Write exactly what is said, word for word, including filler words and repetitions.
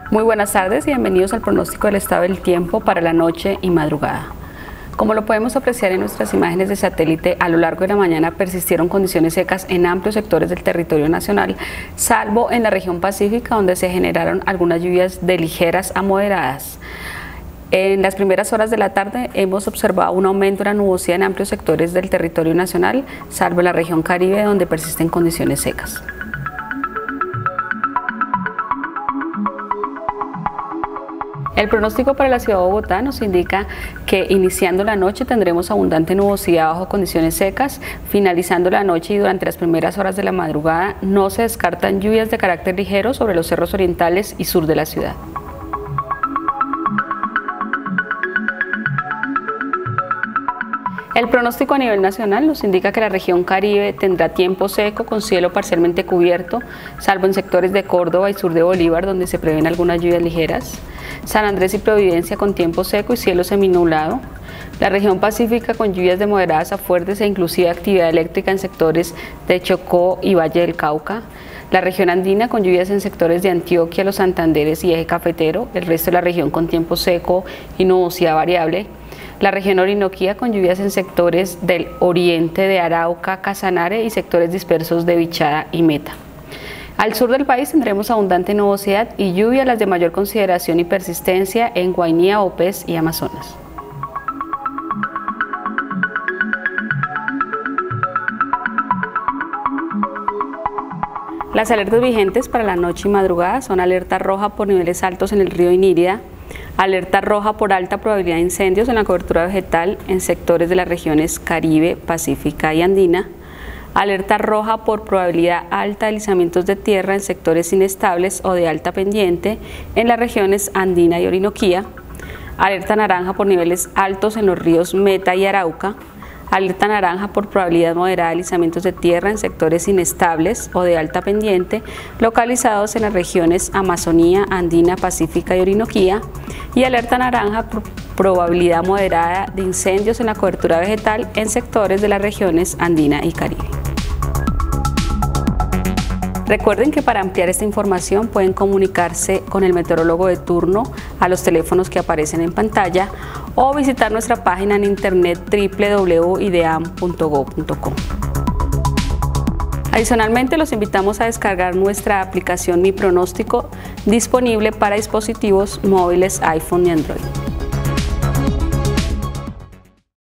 Muy buenas tardes y bienvenidos al pronóstico del estado del tiempo para la noche y madrugada. Como lo podemos apreciar en nuestras imágenes de satélite, a lo largo de la mañana persistieron condiciones secas en amplios sectores del territorio nacional, salvo en la región pacífica, donde se generaron algunas lluvias de ligeras a moderadas. En las primeras horas de la tarde hemos observado un aumento de la nubosidad en amplios sectores del territorio nacional, salvo en la región Caribe, donde persisten condiciones secas. El pronóstico para la ciudad de Bogotá nos indica que iniciando la noche tendremos abundante nubosidad bajo condiciones secas, finalizando la noche y durante las primeras horas de la madrugada no se descartan lluvias de carácter ligero sobre los cerros orientales y sur de la ciudad. El pronóstico a nivel nacional nos indica que la región Caribe tendrá tiempo seco con cielo parcialmente cubierto, salvo en sectores de Córdoba y sur de Bolívar, donde se prevén algunas lluvias ligeras. San Andrés y Providencia con tiempo seco y cielo seminublado. La región pacífica con lluvias de moderadas a fuertes e inclusive actividad eléctrica en sectores de Chocó y Valle del Cauca. La región andina con lluvias en sectores de Antioquia, Los Santanderes y Eje Cafetero. El resto de la región con tiempo seco y nubosidad variable. La región Orinoquía con lluvias en sectores del oriente de Arauca, Casanare y sectores dispersos de Vichada y Meta. Al sur del país tendremos abundante nubosidad y lluvia, las de mayor consideración y persistencia en Guainía, Opes y Amazonas. Las alertas vigentes para la noche y madrugada son alerta roja por niveles altos en el río Inírida, alerta roja por alta probabilidad de incendios en la cobertura vegetal en sectores de las regiones Caribe, Pacífica y Andina, alerta roja por probabilidad alta de deslizamientos de tierra en sectores inestables o de alta pendiente en las regiones Andina y Orinoquía, alerta naranja por niveles altos en los ríos Meta y Arauca, alerta naranja por probabilidad moderada de deslizamientos de tierra en sectores inestables o de alta pendiente localizados en las regiones Amazonía, Andina, Pacífica y Orinoquía, y alerta naranja por probabilidad moderada de incendios en la cobertura vegetal en sectores de las regiones Andina y Caribe. Recuerden que para ampliar esta información pueden comunicarse con el meteorólogo de turno a los teléfonos que aparecen en pantalla o visitar nuestra página en internet w w w punto ideam punto go punto com. Adicionalmente, los invitamos a descargar nuestra aplicación Mi Pronóstico, disponible para dispositivos móviles iPhone y Android.